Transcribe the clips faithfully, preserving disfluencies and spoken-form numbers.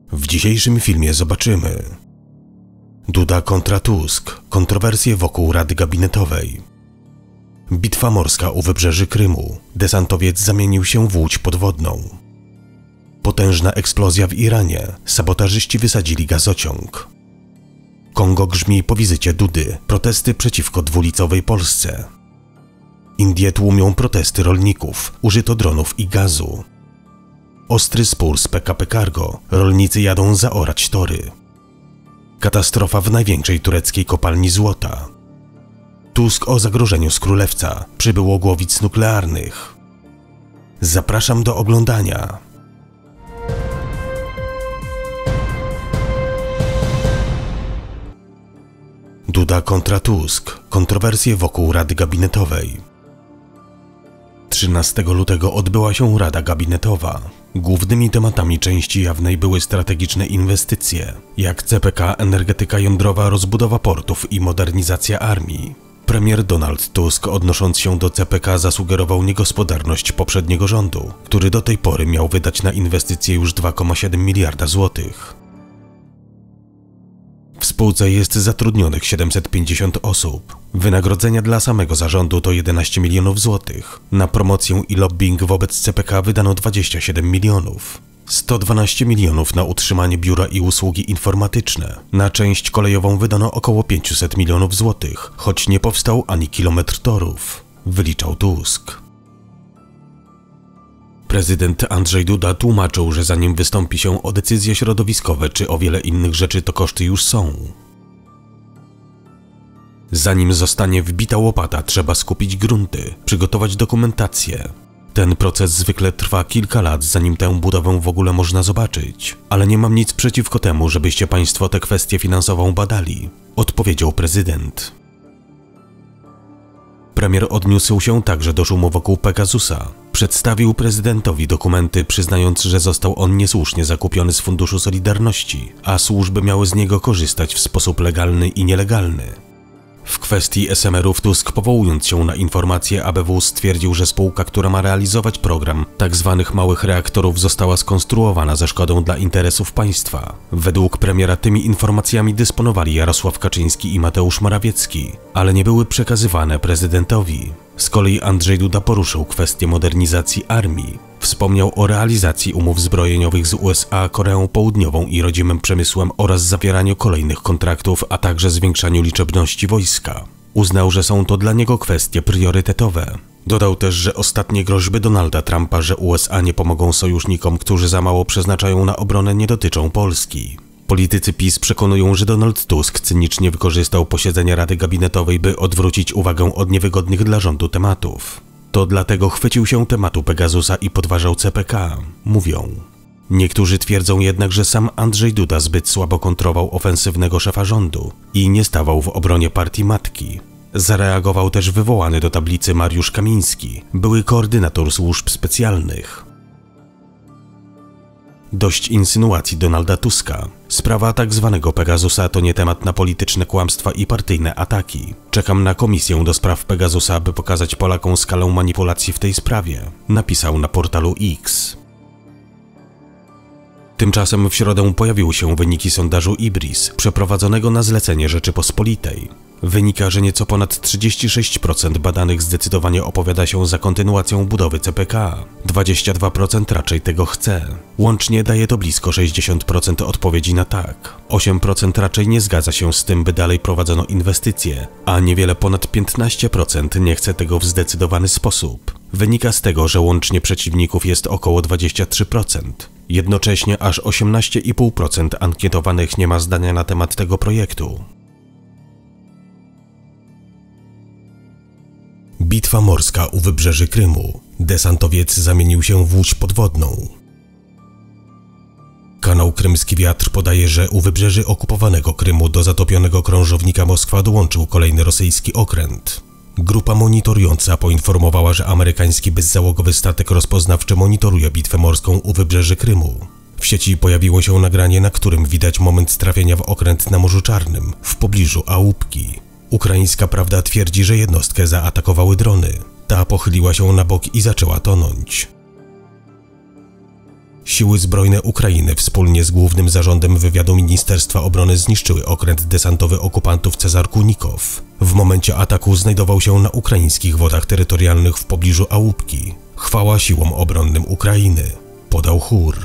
W dzisiejszym filmie zobaczymy Duda kontra Tusk, kontrowersje wokół Rady Gabinetowej. Bitwa morska u wybrzeży Krymu, desantowiec zamienił się w łódź podwodną. Potężna eksplozja w Iranie, sabotażyści wysadzili gazociąg. Kongo grzmi po wizycie Dudy, protesty przeciwko dwulicowej Polsce. Indie tłumią protesty rolników, użyto dronów i gazu. Ostry spór z P K P Cargo, rolnicy jadą zaorać tory. Katastrofa w największej tureckiej kopalni złota. Tusk o zagrożeniu z Królewca, przybyło głowic nuklearnych. Zapraszam do oglądania. Duda kontra Tusk, kontrowersje wokół Rady Gabinetowej. trzynastego lutego odbyła się Rada Gabinetowa. Głównymi tematami części jawnej były strategiczne inwestycje, jak C P K, energetyka jądrowa, rozbudowa portów i modernizacja armii. Premier Donald Tusk, odnosząc się do C P K, zasugerował niegospodarność poprzedniego rządu, który do tej pory miał wydać na inwestycje już dwa przecinek siedem miliarda złotych. W spółce jest zatrudnionych siedemset pięćdziesiąt osób. Wynagrodzenia dla samego zarządu to jedenaście milionów złotych. Na promocję i lobbying wobec C P K wydano dwadzieścia siedem milionów. sto dwanaście milionów na utrzymanie biura i usługi informatyczne. Na część kolejową wydano około pięćset milionów złotych, choć nie powstał ani kilometr torów, wyliczał Tusk. Prezydent Andrzej Duda tłumaczył, że zanim wystąpi się o decyzje środowiskowe czy o wiele innych rzeczy, to koszty już są. Zanim zostanie wbita łopata, trzeba skupić grunty, przygotować dokumentację. Ten proces zwykle trwa kilka lat, zanim tę budowę w ogóle można zobaczyć. Ale nie mam nic przeciwko temu, żebyście państwo tę kwestię finansową badali, odpowiedział prezydent. Premier odniósł się także do szumu wokół Pegasusa. Przedstawił prezydentowi dokumenty, przyznając, że został on niesłusznie zakupiony z Funduszu Solidarności, a służby miały z niego korzystać w sposób legalny i nielegalny. W kwestii S M R-ów Tusk, powołując się na informacje A B W, stwierdził, że spółka, która ma realizować program tzw. małych reaktorów, została skonstruowana ze szkodą dla interesów państwa. Według premiera tymi informacjami dysponowali Jarosław Kaczyński i Mateusz Morawiecki, ale nie były przekazywane prezydentowi. Z kolei Andrzej Duda poruszył kwestię modernizacji armii. Wspomniał o realizacji umów zbrojeniowych z U S A, Koreą Południową i rodzimym przemysłem oraz zawieraniu kolejnych kontraktów, a także zwiększaniu liczebności wojska. Uznał, że są to dla niego kwestie priorytetowe. Dodał też, że ostatnie groźby Donalda Trumpa, że U S A nie pomogą sojusznikom, którzy za mało przeznaczają na obronę, nie dotyczą Polski. Politycy PiS przekonują, że Donald Tusk cynicznie wykorzystał posiedzenia Rady Gabinetowej, by odwrócić uwagę od niewygodnych dla rządu tematów. To dlatego chwycił się tematu Pegasusa i podważał C P K, mówią. Niektórzy twierdzą jednak, że sam Andrzej Duda zbyt słabo kontrował ofensywnego szefa rządu i nie stawał w obronie partii matki. Zareagował też wywołany do tablicy Mariusz Kamiński, były koordynator służb specjalnych. Dość insynuacji Donalda Tuska. Sprawa tak zwanego Pegasusa to nie temat na polityczne kłamstwa i partyjne ataki. Czekam na komisję do spraw Pegasusa, by pokazać Polakom skalę manipulacji w tej sprawie, napisał na portalu X. Tymczasem w środę pojawiły się wyniki sondażu Ibris, przeprowadzonego na zlecenie Rzeczypospolitej. Wynika, że nieco ponad trzydzieści sześć procent badanych zdecydowanie opowiada się za kontynuacją budowy C P K, dwadzieścia dwa procent raczej tego chce. Łącznie daje to blisko sześćdziesiąt procent odpowiedzi na tak. osiem procent raczej nie zgadza się z tym, by dalej prowadzono inwestycje, a niewiele ponad piętnaście procent nie chce tego w zdecydowany sposób. Wynika z tego, że łącznie przeciwników jest około dwadzieścia trzy procent. Jednocześnie aż osiemnaście i pół procent ankietowanych nie ma zdania na temat tego projektu. Bitwa morska u wybrzeży Krymu. Desantowiec zamienił się w łódź podwodną. Kanał Krymski Wiatr podaje, że u wybrzeży okupowanego Krymu do zatopionego krążownika Moskwa dołączył kolejny rosyjski okręt. Grupa monitorująca poinformowała, że amerykański bezzałogowy statek rozpoznawczy monitoruje bitwę morską u wybrzeży Krymu. W sieci pojawiło się nagranie, na którym widać moment trafienia w okręt na Morzu Czarnym, w pobliżu Ałupki. Ukraińska Prawda twierdzi, że jednostkę zaatakowały drony. Ta pochyliła się na bok i zaczęła tonąć. Siły zbrojne Ukrainy wspólnie z Głównym Zarządem Wywiadu Ministerstwa Obrony zniszczyły okręt desantowy okupantów Cezar Kunikow. W momencie ataku znajdował się na ukraińskich wodach terytorialnych w pobliżu Ałupki. Chwała siłom obronnym Ukrainy, podał chór.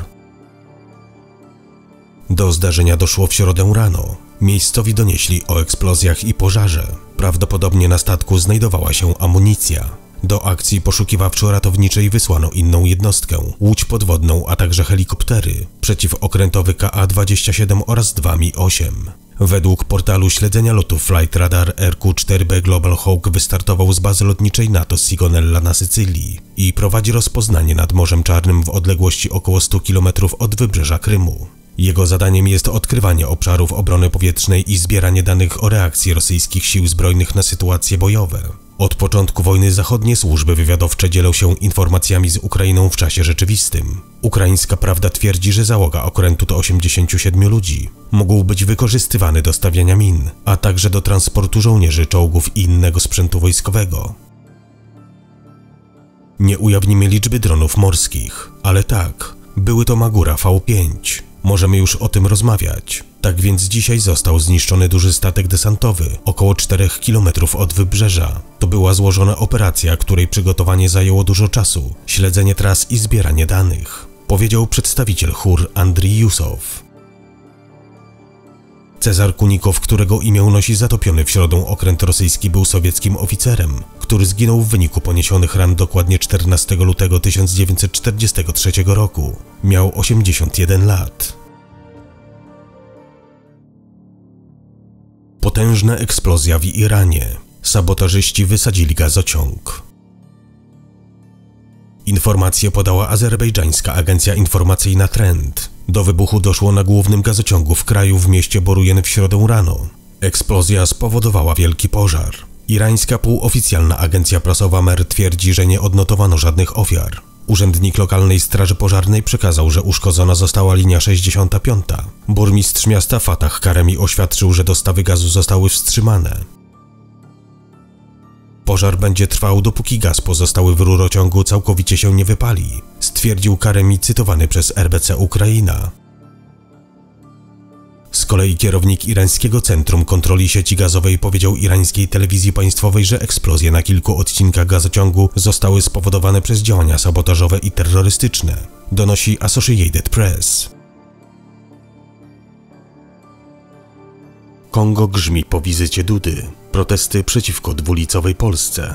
Do zdarzenia doszło w środę rano. Miejscowi donieśli o eksplozjach i pożarze. Prawdopodobnie na statku znajdowała się amunicja. Do akcji poszukiwawczo-ratowniczej wysłano inną jednostkę, łódź podwodną, a także helikoptery, przeciwokrętowy K A dwadzieścia siedem oraz dwa M I osiem. Według portalu śledzenia lotów Flight Radar R Q cztery B Global Hawk wystartował z bazy lotniczej NATO Sigonella na Sycylii i prowadzi rozpoznanie nad Morzem Czarnym w odległości około stu kilometrów od wybrzeża Krymu. Jego zadaniem jest odkrywanie obszarów obrony powietrznej i zbieranie danych o reakcji rosyjskich sił zbrojnych na sytuacje bojowe. Od początku wojny zachodnie służby wywiadowcze dzielą się informacjami z Ukrainą w czasie rzeczywistym. Ukraińska Prawda twierdzi, że załoga okrętu to osiemdziesięciu siedmiu ludzi. Mógł być wykorzystywany do stawiania min, a także do transportu żołnierzy, czołgów i innego sprzętu wojskowego. Nie ujawnimy liczby dronów morskich, ale tak, były to Magura V pięć. Możemy już o tym rozmawiać. Tak więc dzisiaj został zniszczony duży statek desantowy, około czterech kilometrów od wybrzeża. To była złożona operacja, której przygotowanie zajęło dużo czasu, śledzenie tras i zbieranie danych, powiedział przedstawiciel chór Andrii Jusow. Cezar Kunikow, którego imię nosi zatopiony w środę okręt rosyjski, był sowieckim oficerem, który zginął w wyniku poniesionych ran dokładnie czternastego lutego tysiąc dziewięćset czterdziestego trzeciego roku. Miał osiemdziesiąt jeden lat. Potężna eksplozja w Iranie. Sabotażyści wysadzili gazociąg. Informację podała azerbejdżańska agencja informacyjna Trend. Do wybuchu doszło na głównym gazociągu w kraju w mieście Borujen w środę rano. Eksplozja spowodowała wielki pożar. Irańska półoficjalna agencja prasowa Mer twierdzi, że nie odnotowano żadnych ofiar. Urzędnik lokalnej straży pożarnej przekazał, że uszkodzona została linia sześćdziesiąta piąta. Burmistrz miasta Fatah Karemi oświadczył, że dostawy gazu zostały wstrzymane. Pożar będzie trwał, dopóki gaz pozostały w rurociągu całkowicie się nie wypali, stwierdził Karemi cytowany przez R B C Ukraina. Z kolei kierownik irańskiego Centrum Kontroli Sieci Gazowej powiedział irańskiej telewizji państwowej, że eksplozje na kilku odcinkach gazociągu zostały spowodowane przez działania sabotażowe i terrorystyczne, donosi Associated Press. Kongo grzmi po wizycie Dudy. Protesty przeciwko dwulicowej Polsce.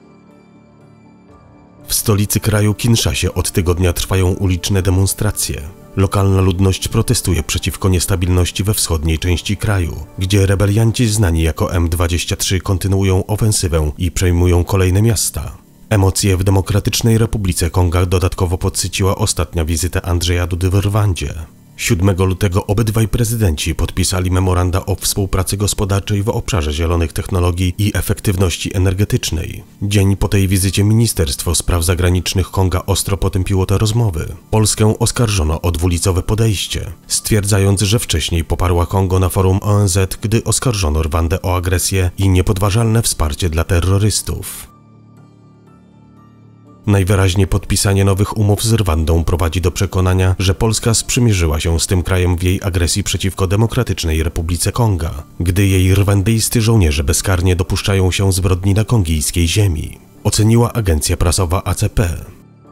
W stolicy kraju Kinszasie od tygodnia trwają uliczne demonstracje. Lokalna ludność protestuje przeciwko niestabilności we wschodniej części kraju, gdzie rebelianci znani jako M dwadzieścia trzy kontynuują ofensywę i przejmują kolejne miasta. Emocje w Demokratycznej Republice Konga dodatkowo podsyciła ostatnia wizyta Andrzeja Dudy w Rwandzie. siódmego lutego obydwaj prezydenci podpisali memoranda o współpracy gospodarczej w obszarze zielonych technologii i efektywności energetycznej. Dzień po tej wizycie Ministerstwo Spraw Zagranicznych Konga ostro potępiło te rozmowy. Polskę oskarżono o dwulicowe podejście, stwierdzając, że wcześniej poparła Kongo na forum O N Z, gdy oskarżono Rwandę o agresję i niepodważalne wsparcie dla terrorystów. Najwyraźniej podpisanie nowych umów z Rwandą prowadzi do przekonania, że Polska sprzymierzyła się z tym krajem w jej agresji przeciwko Demokratycznej Republice Konga, gdy jej rwandyjscy żołnierze bezkarnie dopuszczają się zbrodni na kongijskiej ziemi, oceniła agencja prasowa A C P.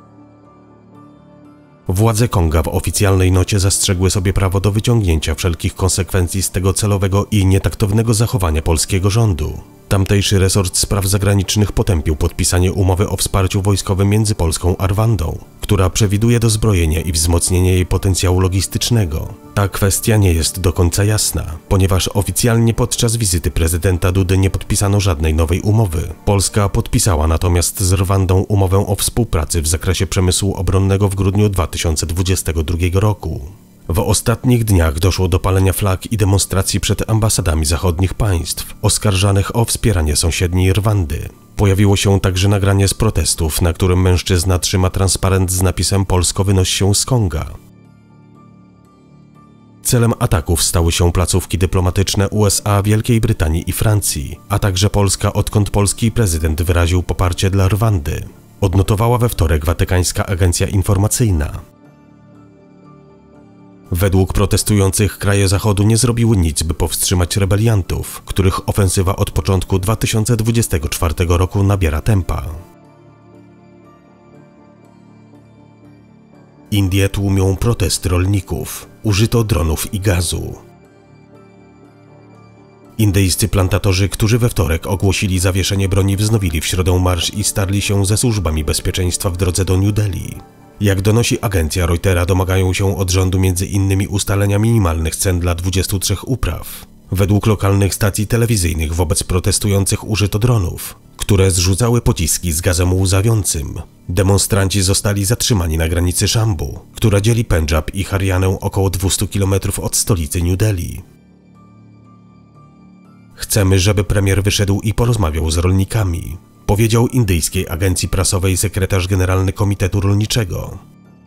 Władze Konga w oficjalnej nocie zastrzegły sobie prawo do wyciągnięcia wszelkich konsekwencji z tego celowego i nietaktownego zachowania polskiego rządu. Tamtejszy resort spraw zagranicznych potępił podpisanie umowy o wsparciu wojskowym między Polską a Rwandą, która przewiduje dozbrojenie i wzmocnienie jej potencjału logistycznego. Ta kwestia nie jest do końca jasna, ponieważ oficjalnie podczas wizyty prezydenta Dudy nie podpisano żadnej nowej umowy. Polska podpisała natomiast z Rwandą umowę o współpracy w zakresie przemysłu obronnego w grudniu dwa tysiące dwudziestego drugiego roku. W ostatnich dniach doszło do palenia flag i demonstracji przed ambasadami zachodnich państw, oskarżanych o wspieranie sąsiedniej Rwandy. Pojawiło się także nagranie z protestów, na którym mężczyzna trzyma transparent z napisem „Polsko wynoś się z Konga”. Celem ataków stały się placówki dyplomatyczne U S A, Wielkiej Brytanii i Francji, a także Polska, odkąd polski prezydent wyraził poparcie dla Rwandy, odnotowała we wtorek watykańska agencja informacyjna. Według protestujących kraje Zachodu nie zrobiły nic, by powstrzymać rebeliantów, których ofensywa od początku dwa tysiące dwudziestego czwartego roku nabiera tempa. Indie tłumią protesty rolników. Użyto dronów i gazu. Indyjscy plantatorzy, którzy we wtorek ogłosili zawieszenie broni, wznowili w środę marsz i starli się ze służbami bezpieczeństwa w drodze do New Delhi. Jak donosi agencja Reutera, domagają się od rządu między innymi ustalenia minimalnych cen dla dwudziestu trzech upraw. Według lokalnych stacji telewizyjnych wobec protestujących użyto dronów, które zrzucały pociski z gazem łzawiącym. Demonstranci zostali zatrzymani na granicy Szambu, która dzieli Pendżab i Harianę około dwustu kilometrów od stolicy New Delhi. Chcemy, żeby premier wyszedł i porozmawiał z rolnikami, powiedział indyjskiej agencji prasowej sekretarz generalny Komitetu Rolniczego.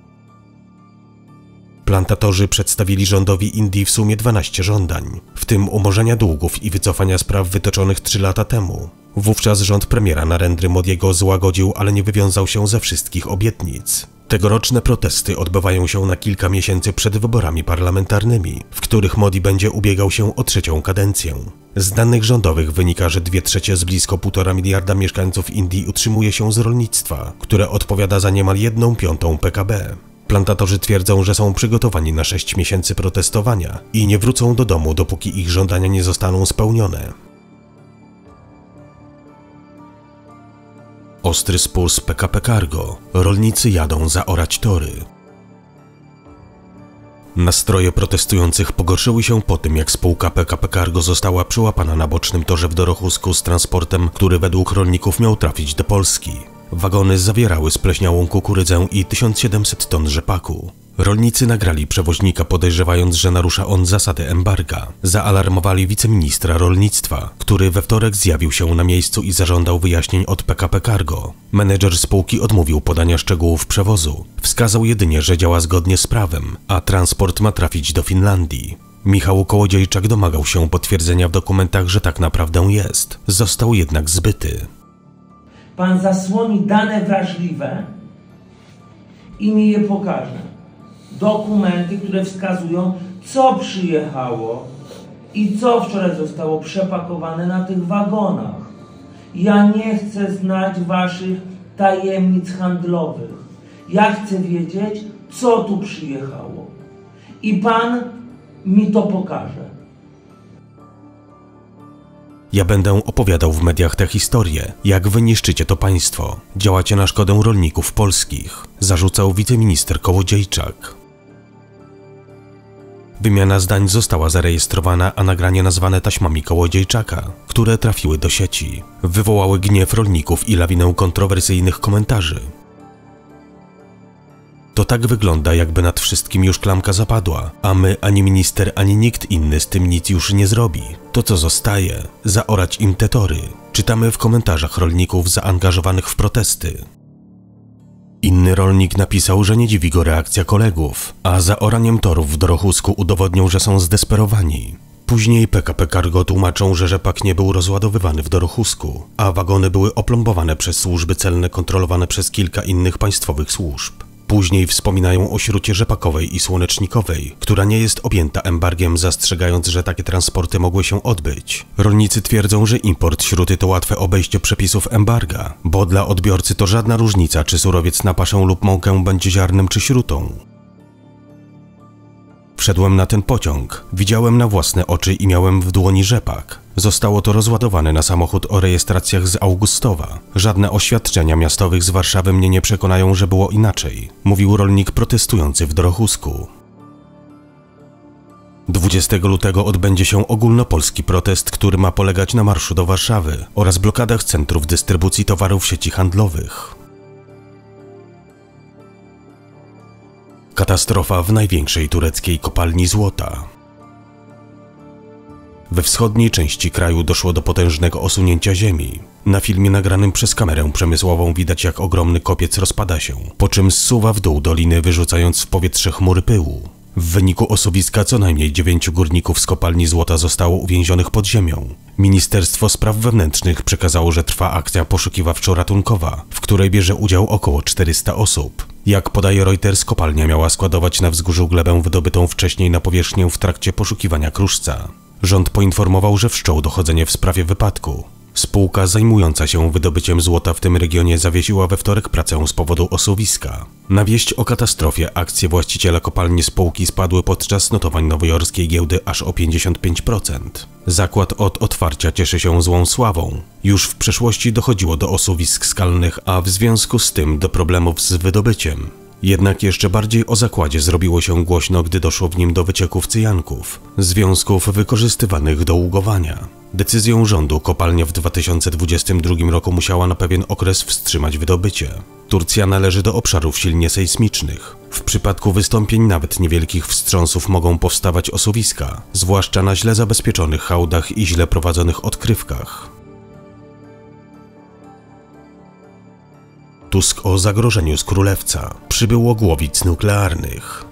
Plantatorzy przedstawili rządowi Indii w sumie dwanaście żądań, w tym umorzenia długów i wycofania spraw wytoczonych trzy lata temu. Wówczas rząd premiera Narendry Modiego złagodził, ale nie wywiązał się ze wszystkich obietnic. Tegoroczne protesty odbywają się na kilka miesięcy przed wyborami parlamentarnymi, w których Modi będzie ubiegał się o trzecią kadencję. Z danych rządowych wynika, że dwie trzecie z blisko półtora miliarda mieszkańców Indii utrzymuje się z rolnictwa, które odpowiada za niemal jedną piątą P K B. Plantatorzy twierdzą, że są przygotowani na sześć miesięcy protestowania i nie wrócą do domu, dopóki ich żądania nie zostaną spełnione. Ostry spór z P K P Cargo. Rolnicy jadą zaorać tory. Nastroje protestujących pogorszyły się po tym, jak spółka P K P Cargo została przyłapana na bocznym torze w Dorohusku z transportem, który według rolników miał trafić do Polski. Wagony zawierały spleśniałą kukurydzę i tysiąc siedemset ton rzepaku. Rolnicy nagrali przewoźnika, podejrzewając, że narusza on zasady embarga. Zaalarmowali wiceministra rolnictwa, który we wtorek zjawił się na miejscu i zażądał wyjaśnień od P K P Cargo. Menedżer spółki odmówił podania szczegółów przewozu. Wskazał jedynie, że działa zgodnie z prawem, a transport ma trafić do Finlandii. Michał Kołodziejczak domagał się potwierdzenia w dokumentach, że tak naprawdę jest. Został jednak zbyty. Pan zasłoni dane wrażliwe i mi je pokaże. Dokumenty, które wskazują, co przyjechało i co wczoraj zostało przepakowane na tych wagonach. Ja nie chcę znać waszych tajemnic handlowych. Ja chcę wiedzieć, co tu przyjechało. I pan mi to pokaże. Ja będę opowiadał w mediach tę historię, jak wy niszczycie to państwo. Działacie na szkodę rolników polskich, zarzucał wiceminister Kołodziejczak. Wymiana zdań została zarejestrowana, a nagranie nazwane taśmami Kołodziejczaka, które trafiły do sieci, wywołały gniew rolników i lawinę kontrowersyjnych komentarzy. To tak wygląda, jakby nad wszystkim już klamka zapadła, a my, ani minister, ani nikt inny z tym nic już nie zrobi. To co zostaje? Zaorać im te tory. Czytamy w komentarzach rolników zaangażowanych w protesty. Inny rolnik napisał, że nie dziwi go reakcja kolegów, a zaoraniem torów w Dorohusku udowodnią, że są zdesperowani. Później P K P Cargo tłumaczą, że rzepak nie był rozładowywany w Dorohusku, a wagony były oplombowane przez służby celne kontrolowane przez kilka innych państwowych służb. Później wspominają o śrucie rzepakowej i słonecznikowej, która nie jest objęta embargiem, zastrzegając, że takie transporty mogły się odbyć. Rolnicy twierdzą, że import śruty to łatwe obejście przepisów embarga, bo dla odbiorcy to żadna różnica, czy surowiec na paszę lub mąkę będzie ziarnem czy śrutą. Wszedłem na ten pociąg, widziałem na własne oczy i miałem w dłoni rzepak. Zostało to rozładowane na samochód o rejestracjach z Augustowa. Żadne oświadczenia miastowych z Warszawy mnie nie przekonają, że było inaczej, mówił rolnik protestujący w Dorohusku. dwudziestego lutego odbędzie się ogólnopolski protest, który ma polegać na marszu do Warszawy oraz blokadach centrów dystrybucji towarów sieci handlowych. Katastrofa w największej tureckiej kopalni złota. We wschodniej części kraju doszło do potężnego osunięcia ziemi. Na filmie nagranym przez kamerę przemysłową widać, jak ogromny kopiec rozpada się, po czym zsuwa w dół doliny, wyrzucając w powietrze chmury pyłu. W wyniku osuwiska co najmniej dziewięciu górników z kopalni złota zostało uwięzionych pod ziemią. Ministerstwo Spraw Wewnętrznych przekazało, że trwa akcja poszukiwawczo-ratunkowa, w której bierze udział około czterysta osób. Jak podaje Reuters, kopalnia miała składować na wzgórzu glebę wydobytą wcześniej na powierzchnię w trakcie poszukiwania kruszca. Rząd poinformował, że wszczął dochodzenie w sprawie wypadku. Spółka zajmująca się wydobyciem złota w tym regionie zawiesiła we wtorek pracę z powodu osuwiska. Na wieść o katastrofie akcje właściciela kopalni spółki spadły podczas notowań nowojorskiej giełdy aż o pięćdziesiąt pięć procent. Zakład od otwarcia cieszy się złą sławą. Już w przeszłości dochodziło do osuwisk skalnych, a w związku z tym do problemów z wydobyciem. Jednak jeszcze bardziej o zakładzie zrobiło się głośno, gdy doszło w nim do wycieków cyjanków, związków wykorzystywanych do ługowania. Decyzją rządu kopalnia w dwa tysiące dwudziestym drugim roku musiała na pewien okres wstrzymać wydobycie. Turcja należy do obszarów silnie sejsmicznych. W przypadku wystąpień nawet niewielkich wstrząsów mogą powstawać osuwiska, zwłaszcza na źle zabezpieczonych hałdach i źle prowadzonych odkrywkach. Tusk o zagrożeniu z Królewca. Przybyło głowic nuklearnych.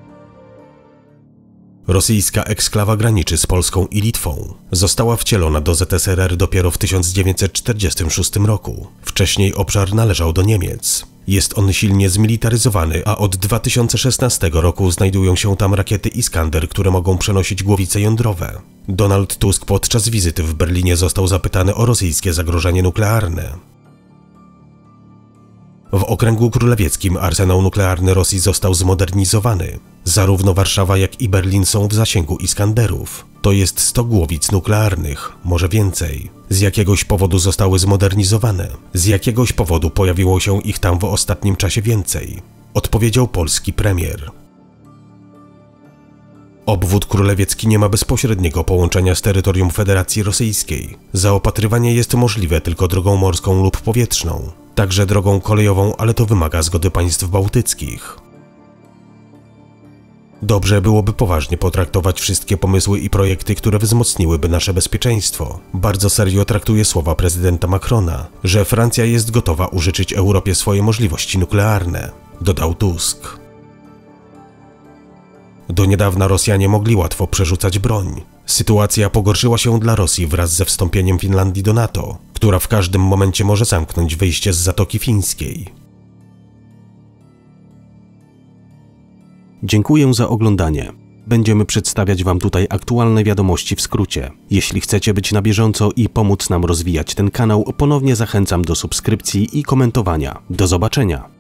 Rosyjska eksklawa graniczy z Polską i Litwą. Została wcielona do Z S R R dopiero w tysiąc dziewięćset czterdziestym szóstym roku. Wcześniej obszar należał do Niemiec. Jest on silnie zmilitaryzowany, a od dwa tysiące szesnastego roku znajdują się tam rakiety Iskander, które mogą przenosić głowice jądrowe. Donald Tusk podczas wizyty w Berlinie został zapytany o rosyjskie zagrożenie nuklearne. W okręgu królewieckim arsenał nuklearny Rosji został zmodernizowany. Zarówno Warszawa, jak i Berlin są w zasięgu Iskanderów. To jest sto głowic nuklearnych, może więcej. Z jakiegoś powodu zostały zmodernizowane. Z jakiegoś powodu pojawiło się ich tam w ostatnim czasie więcej. Odpowiedział polski premier. Obwód królewiecki nie ma bezpośredniego połączenia z terytorium Federacji Rosyjskiej. Zaopatrywanie jest możliwe tylko drogą morską lub powietrzną. Także drogą kolejową, ale to wymaga zgody państw bałtyckich. Dobrze byłoby poważnie potraktować wszystkie pomysły i projekty, które wzmocniłyby nasze bezpieczeństwo. Bardzo serio traktuję słowa prezydenta Macrona, że Francja jest gotowa użyczyć Europie swoje możliwości nuklearne, dodał Tusk. Do niedawna Rosjanie mogli łatwo przerzucać broń. Sytuacja pogorszyła się dla Rosji wraz ze wstąpieniem Finlandii do NATO, która w każdym momencie może zamknąć wyjście z Zatoki Fińskiej. Dziękuję za oglądanie. Będziemy przedstawiać Wam tutaj aktualne wiadomości w skrócie. Jeśli chcecie być na bieżąco i pomóc nam rozwijać ten kanał, ponownie zachęcam do subskrypcji i komentowania. Do zobaczenia!